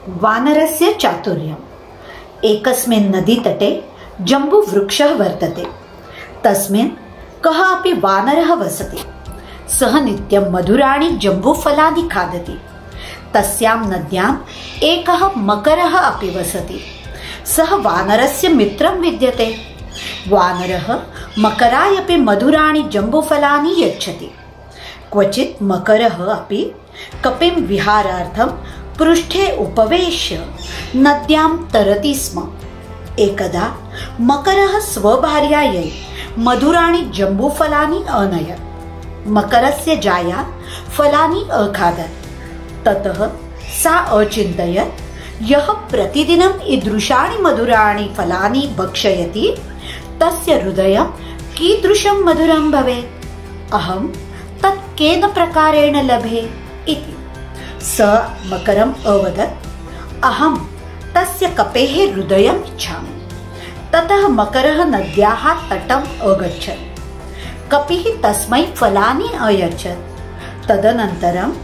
वानरस्य चातुर्यम्। एकस्मिन् नदीतटे जम्बूवृक्षः वर्तते। तस्मिन् कः अपि वानरः वसति। सः नित्यं मधुराणि जम्बूफलानि खादति। तस्यां नद्याम् एकः मकरः अपि वसति। सः वानरस्य मित्रं विद्यते। वानरः मकराय अपि मधुराणि जम्बूफलानि यच्छति। क्वचित् मकरः अपि कपिं विहारार्थं पृष्ठे उपवेश्य नद्यां तरति स्म। एकदा मकरः स्वभार्यायै मधुराणि जम्बूफलानि अनयत्। मकरस्य जाया फलानि अखादत्। ततः सा अचिन्तयत्, यः प्रतिदिनं ईदृशानि मधुराणि फलानि भक्षयति तस्य हृदयं कीदृशं मधुरं भवेत्। अहं तत् केन प्रकारेण लभे इति। स मकरम् अवदत्, अहं तस्य कपेः हृदयम् इच्छामि। ततः मकरः नद्याः तटम् अगच्छत्। कपिः तस्मै फलानि अयच्छत्। तदनन्तरं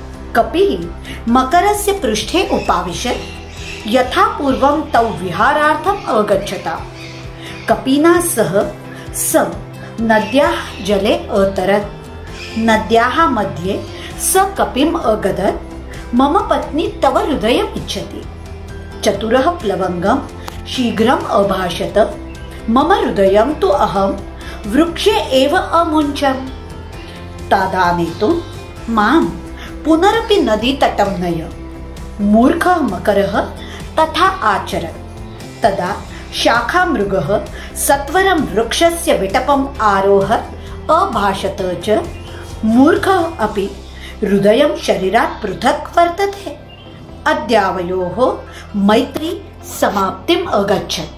कपिः मकरस्य पृष्ठे उपाविशत्। यथा पूर्वं तौ विहारार्थम् अगच्छताम्। कपिना सह स नद्याः जले अतरत्। नद्याः मध्ये स कपिम् अगदत्, मम पत्नी तव हृदयम् इच्छति। चतुरः प्लवंगं शीघ्रम् अभाषत, मम हृदयं तु अहं वृक्षे एव अमुञ्चम्। तादानेतुं मां पुनरपि नदीतटं नय। मूर्खः मकरः तथा आचरत्। तदा शाखामृगः सत्वरं वृक्षस्य विटपम् आरोहत् अभाषत च, मूर्खः अपि हृदयं शरीरात् पृथक् वर्तते। अद्यावयोः मैत्री समाप्तिम् अगच्छत्।